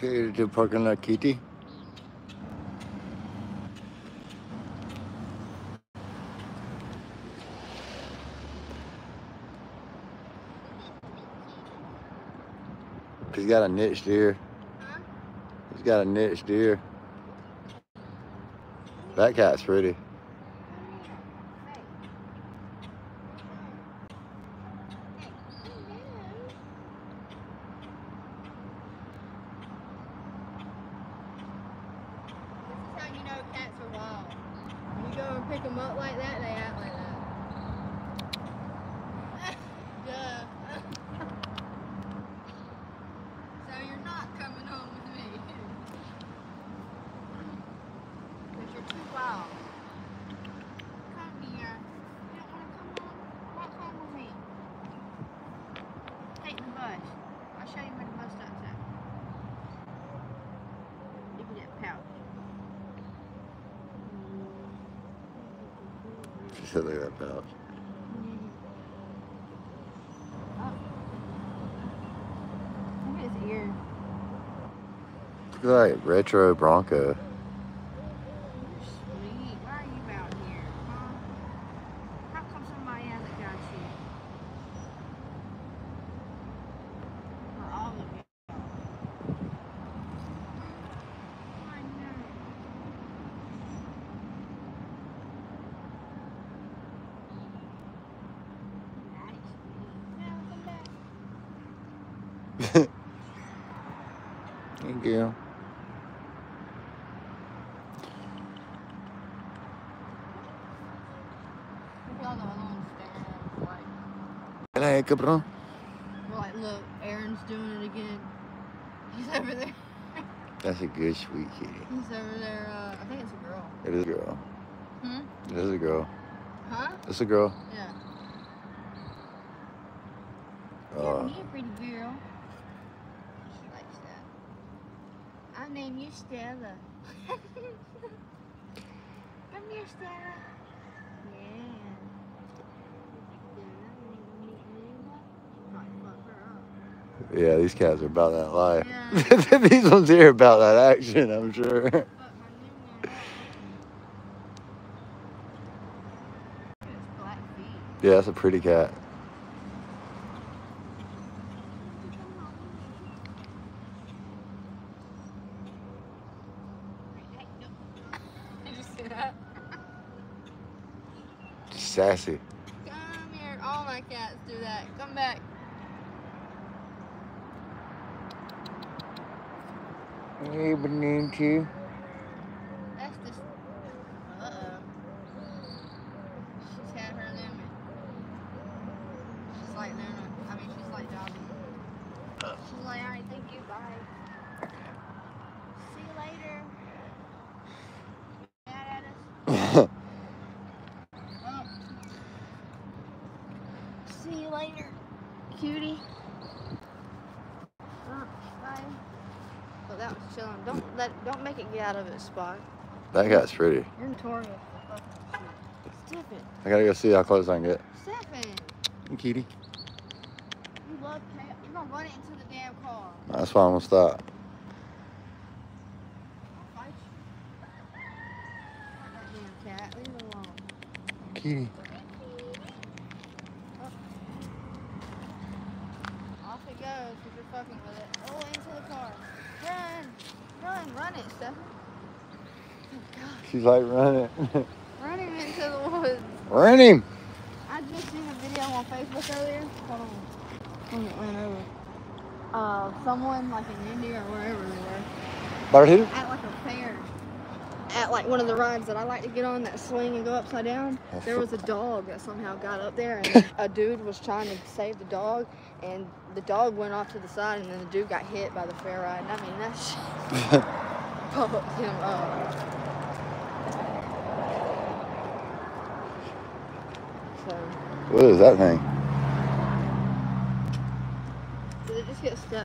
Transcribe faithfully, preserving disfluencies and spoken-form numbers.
Okay, to parking lot Kitty. He's got a niche deer. Huh? He's got a niche deer. That cat's pretty. This is how you know cats are wild. When you go and pick them up like that, they act like that. Duh. So you're not coming home with me. Because you're too wild. Come here. You don't want to come home? Walk home with me. Take the bus. I'll show you where the bus stop's at. Give me that pouch. She said look at that pouch. Look at his ear. Look like retro Bronco. You're sweet. Why are you out here, huh? How come somebody hasn't got you? Or all of you? I know. Nice. Now come back. Thank you. Look at all the other ones staring at us like, Hey, cabrón. we're like, look, Aaron's doing it again. He's over there. That's a good, sweet kitty. He's over there. Uh, I think it's a girl. It is a girl. Hmm? It is a girl. Huh? It's a girl. Yeah. Uh, Yeah, you pretty girl. She likes that. I'll name you Stella. Come here, Stella. Yeah. Might fuck her up. yeah, these cats are about that life. Yeah. These ones here are about that action, I'm sure. Fuck my new one up. It's black feet. Yeah, that's a pretty cat. Did you see that? Sassy. Come here. All my cats do that. Come back. Hey, Benito. That's just. Uh oh. She's had her limit. She's like Luna. I mean, she's like Dobby. She's like, alright, thank you. Bye. See you later. Mad at us? Oh. See you later, cutie. Oh, bye. Oh, that was chilling. Don't let. Don't make it get out of its spot. That cat's pretty. You're notorious for fucking shit. Stephen. I gotta go see how close I can get. Stephen. Hey, kitty. You love cat. You're gonna run it into the damn car. That's why I'm gonna stop. I'll fight you. Fuck that damn cat. Leave it alone. Kitty. Off it goes because you're fucking with it. Oh, into the car. Run. Run. Run it, Stephen. Oh, God. She's like, run it. Run him into the woods. Run him. I just seen a video on Facebook earlier. Hold on. When it went over. Uh, someone like in India or wherever they were. Barrel. At like a fair. At like one of the rides that I like to get on that swing and go upside down. There was a dog that somehow got up there and a dude was trying to save the dog and the dog went off to the side and then the dude got hit by the fair ride. And I mean, that shit fucked him up. So, What is that thing? did it just get stuck?